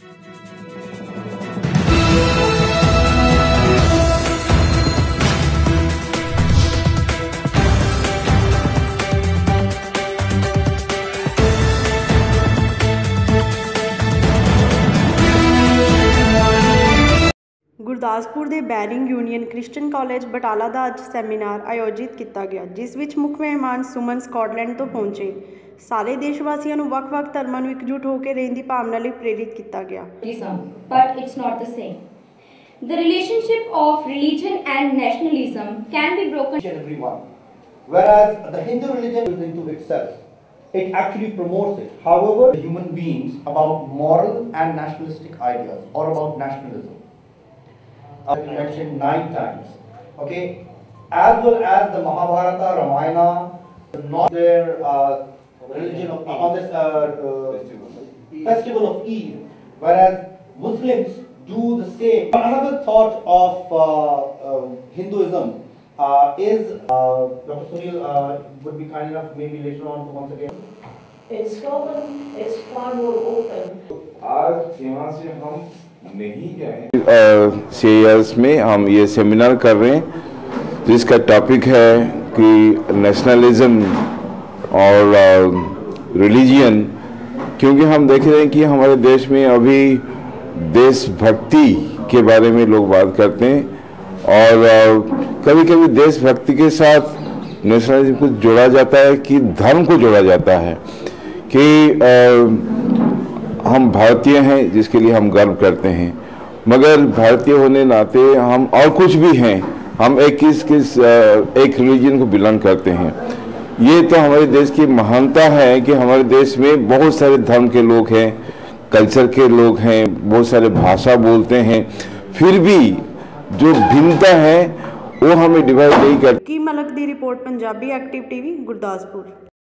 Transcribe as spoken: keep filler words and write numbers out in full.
गुरदासपुर के Baring union christian college Batala का अज सैमीनार आयोजित किया गया, जिस विच मुख मेहमान सुमन स्कॉटलैंड तो पहुंचे। सारे देशवासियों को वख-वख धर्मां नूं एकजुट होकर रहने की भावना लई प्रेरित किया गया। But it's not the same. The relationship of religion and nationalism can be broken. Everyone, whereas the Hindu religion is into itself, it actually promotes it. However, human beings about moral and nationalistic ideas or about nationalism. Uh, mentioned nine times, okay, as well as the Mahabharata, Ramayana, not their uh, religion of, on this uh, uh, festival of Eid, whereas Muslims do the same. Another thought of uh, uh, Hinduism uh, is uh, Doctor Sunil uh, would be kind enough maybe later on to once again. In Scotland, it's far more open. आज यहाँ से हम नहीं गए CS में हम ये seminar कर रहे हैं, जिसका टॉपिक है कि नेशनलिज्म और रिलीजियन, क्योंकि हम देख रहे हैं कि हमारे देश में अभी देशभक्ति के बारे में लोग बात करते हैं और कभी कभी देशभक्ति के साथ नेशनलिज्म को जोड़ा जाता है कि धर्म को जोड़ा जाता है कि आ, हम भारतीय हैं जिसके लिए हम गर्व करते हैं, मगर भारतीय होने नाते हम और कुछ भी हैं, हम एक किस किस एक रिलीजन को बिलोंग करते हैं। ये तो हमारे देश की महानता है कि हमारे देश में बहुत सारे धर्म के लोग हैं, कल्चर के लोग हैं, बहुत सारे भाषा बोलते हैं, फिर भी जो भिन्नता है वो हमें डिवाइड नहीं करती। की मलक दी report Punjabi active TV Gurdaspur.